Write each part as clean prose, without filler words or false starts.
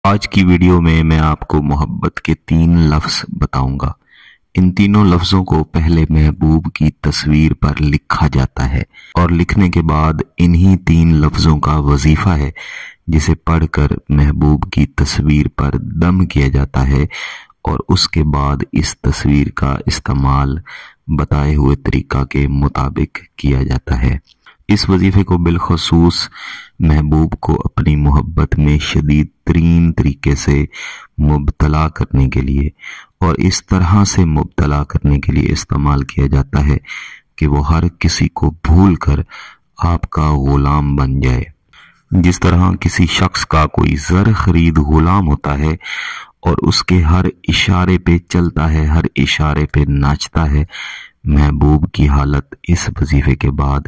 आज की वीडियो में मैं आपको मोहब्बत के 3 लफ्ज बताऊंगा। इन तीनों लफ्जों को पहले महबूब की तस्वीर पर लिखा जाता है और लिखने के बाद इन्हीं 3 लफ्जों का वजीफा है जिसे पढ़कर महबूब की तस्वीर पर दम किया जाता है और उसके बाद इस तस्वीर का इस्तेमाल बताए हुए तरीका के मुताबिक किया जाता है। इस वजीफे को बिलखसूस महबूब को अपनी मोहब्बत में शदीद तरीन तरीके से मुब्तला करने के लिए और इस तरह से मुब्तला करने के लिए इस्तेमाल किया जाता है कि वो हर किसी को भूल कर आपका गुलाम बन जाए। जिस तरह किसी शख्स का कोई ज़र खरीद गुलाम होता है और उसके हर इशारे पे चलता है, हर इशारे पे नाचता है, महबूब की हालत इस वजीफे के बाद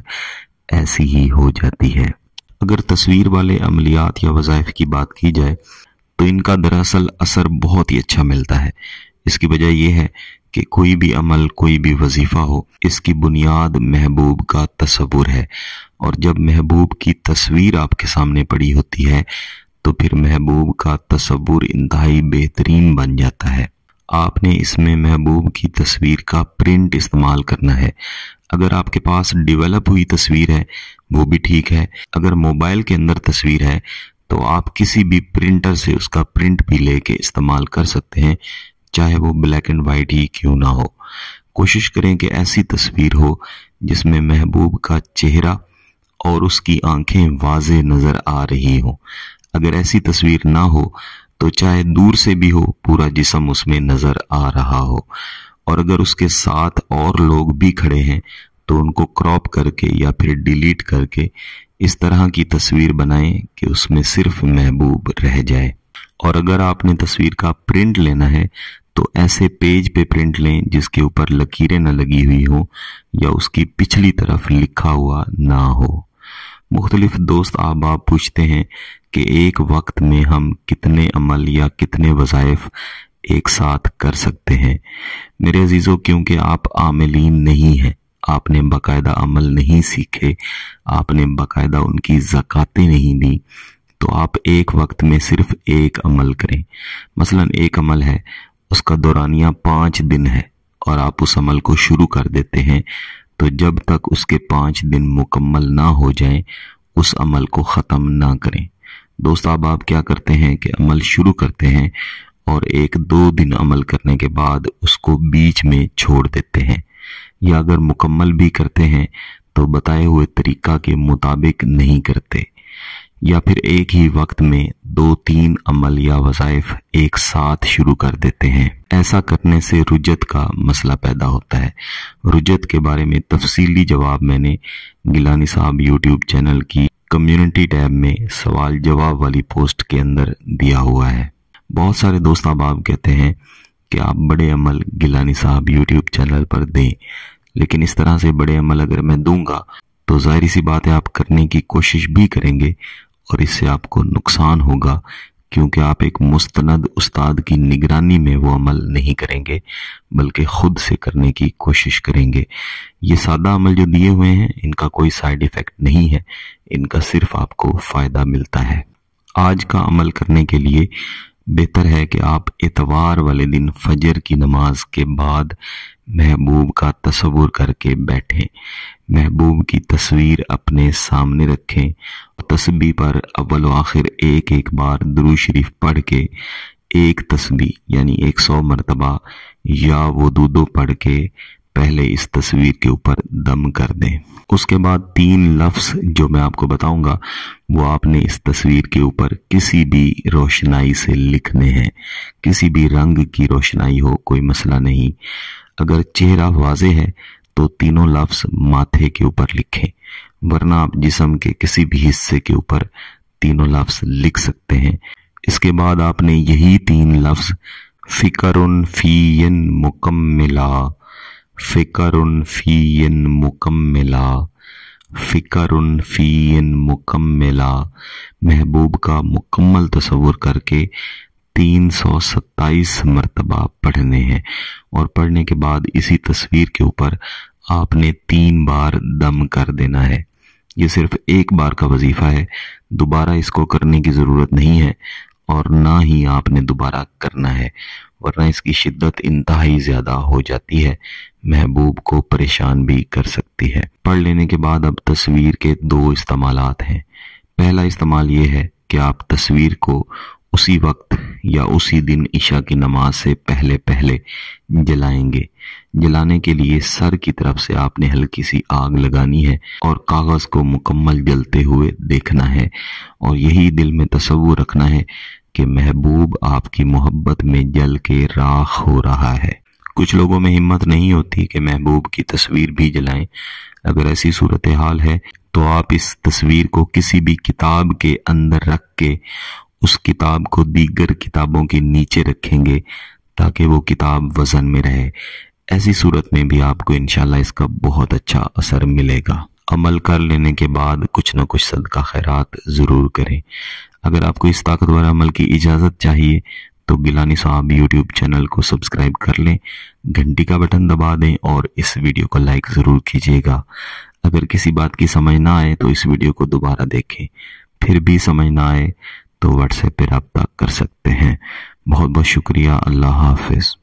ऐसी ही हो जाती है। अगर तस्वीर वाले अमलियात या वज़ाइफ की बात की जाए तो इनका दरअसल असर बहुत ही अच्छा मिलता है। इसकी वजह यह है कि कोई भी अमल, कोई भी वजीफा हो, इसकी बुनियाद महबूब का तसव्वुर है और जब महबूब की तस्वीर आपके सामने पड़ी होती है तो फिर महबूब का तसव्वुर इंतहाई बेहतरीन बन जाता है। आपने इसमें महबूब की तस्वीर का प्रिंट इस्तेमाल करना है। अगर आपके पास डेवलप हुई तस्वीर है वो भी ठीक है। अगर मोबाइल के अंदर तस्वीर है तो आप किसी भी प्रिंटर से उसका प्रिंट भी लेके इस्तेमाल कर सकते हैं, चाहे वो ब्लैक एंड वाइट ही क्यों ना हो। कोशिश करें कि ऐसी तस्वीर हो जिसमें महबूब का चेहरा और उसकी आंखें वाज़े नजर आ रही हो। अगर ऐसी तस्वीर ना हो तो चाहे दूर से भी हो, पूरा जिस्म उसमें नजर आ रहा हो। और अगर उसके साथ और लोग भी खड़े हैं तो उनको क्रॉप करके या फिर डिलीट करके इस तरह की तस्वीर बनाएं कि उसमें सिर्फ महबूब रह जाए। और अगर आपने तस्वीर का प्रिंट लेना है तो ऐसे पेज पे प्रिंट लें जिसके ऊपर लकीरें न लगी हुई हो या उसकी पिछली तरफ लिखा हुआ ना हो। मुख्तलिफ दोस्त अहबाब पूछते हैं कि एक वक्त में हम कितने अमल या कितने वज़ाइफ एक साथ कर सकते हैं। मेरे अजीजों, क्योंकि आप आमिलीन नहीं हैं, आपने बाकायदा अमल नहीं सीखे, आपने बाकायदा उनकी ज़कातें नहीं दी, तो आप एक वक्त में सिर्फ एक अमल करें। मसलन एक अमल है, उसका दौरानिया 5 दिन है और आप उस अमल को शुरू कर देते हैं, तो जब तक उसके 5 दिन मुकम्मल ना हो जाएं उस अमल को ख़त्म ना करें। दोस्त आप क्या करते हैं कि अमल शुरू करते हैं और 1-2 दिन अमल करने के बाद उसको बीच में छोड़ देते हैं, या अगर मुकम्मल भी करते हैं तो बताए हुए तरीका के मुताबिक नहीं करते, या फिर एक ही वक्त में 2-3 अमल या वज़ाइफ एक साथ शुरू कर देते हैं। ऐसा करने से रुजत का मसला पैदा होता है। रुजत के बारे में तफसीली जवाब मैंने गिलानी साहब यूट्यूब चैनल की कम्युनिटी टैब में सवाल जवाब वाली पोस्ट के अंदर दिया हुआ है। बहुत सारे दोस्त आप कहते हैं कि आप बड़े अमल गिलानी साहब यूट्यूब चैनल पर दें, लेकिन इस तरह से बड़े अमल अगर मैं दूंगा तो जाहिर सी बात है आप करने की कोशिश भी करेंगे और इससे आपको नुकसान होगा, क्योंकि आप एक मुस्तनद उस्ताद की निगरानी में वो अमल नहीं करेंगे बल्कि खुद से करने की कोशिश करेंगे। ये सादा अमल जो दिए हुए हैं इनका कोई साइड इफेक्ट नहीं है, इनका सिर्फ आपको फायदा मिलता है। आज का अमल करने के लिए बेहतर है कि आप इतवार वाले दिन फजर की नमाज के बाद महबूब का तसव्वुर करके बैठें, महबूब की तस्वीर अपने सामने रखें और तस्बीह पर अव्वल व आखिर एक बार दुरूद शरीफ पढ़ के एक तस्बीह यानी 100 मरतबा या वुदू पढ़ के पहले इस तस्वीर के ऊपर दम कर दें। उसके बाद 3 लफ्ज जो मैं आपको बताऊंगा वो आपने इस तस्वीर के ऊपर किसी भी रोशनाई से लिखने हैं। किसी भी रंग की रोशनाई हो, कोई मसला नहीं। अगर चेहरा वाज़े है तो तीनों लफ्ज माथे के ऊपर लिखें, वरना आप जिस्म के किसी भी हिस्से के ऊपर तीनों लफ्ज लिख सकते हैं। इसके बाद आपने यही 3 लफ्ज फिकरुन फीयन मुकम्मिला, फिकरुन फीयन मुकम्मिला, फिकरुन फीयन मुकम्मिला महबूब का मुकम्मल तसव्वुर करके 327 मरतबा पढ़ने हैं और पढ़ने के बाद इसी तस्वीर के ऊपर आपने 3 बार दम कर देना है। ये सिर्फ एक बार का वजीफा है, दोबारा इसको करने की ज़रूरत नहीं है اور نہ ہی آپ نے دوبارہ کرنا ہے، ورنہ اس کی شدت انتہائی زیادہ ہو جاتی ہے، محبوب کو پریشان بھی کر سکتی ہے۔ پڑھ لینے کے بعد اب تصویر کے 2 استعمالات ہیں۔ پہلا استعمال یہ ہے کہ آپ تصویر کو اسی وقت یا اسی دن عشاء کی نماز سے پہلے جلائیں گے۔ جلانے کے لیے سر کی طرف سے آپ نے ہلکی سی آگ لگانی ہے اور کاغذ کو مکمل جلتے ہوئے دیکھنا ہے، اور یہی دل میں تصور رکھنا ہے کہ محبوب آپ کی محبت میں جل کے راکھ ہو رہا ہے۔ کچھ لوگوں میں ہمت نہیں ہوتی کہ محبوب کی تصویر بھی جلائیں۔ اگر ایسی صورتحال ہے تو آپ اس تصویر کو کسی بھی کتاب کے اندر رکھ کے اس کتاب کو دیگر کتابوں کے نیچے رکھیں گے تاکہ وہ کتاب وزن میں رہے۔ ایسی صورت میں بھی آپ کو انشاءاللہ اس کا بہت اچھا اثر ملے گا۔ عمل کر لینے کے بعد کچھ نہ کچھ صدقہ خیرات ضرور کریں۔ اگر آپ کو اس طاقتور عمل کی اجازت چاہیے تو گیلانی صاحب یوٹیوب چینل کو سبسکرائب کر لیں، گھنٹی کا بٹن دبا دیں اور اس ویڈیو کو لائک ضرور کیجیے گا۔ اگر کسی بات کی سمجھ نہ آئے تو اس ویڈیو کو دوبارہ دیکھیں، پھر بھی سمجھ نہ آئے تو واٹس ایپ پہ رابطہ کر سکتے ہیں۔ بہت بہت شکریہ۔ اللہ حافظ۔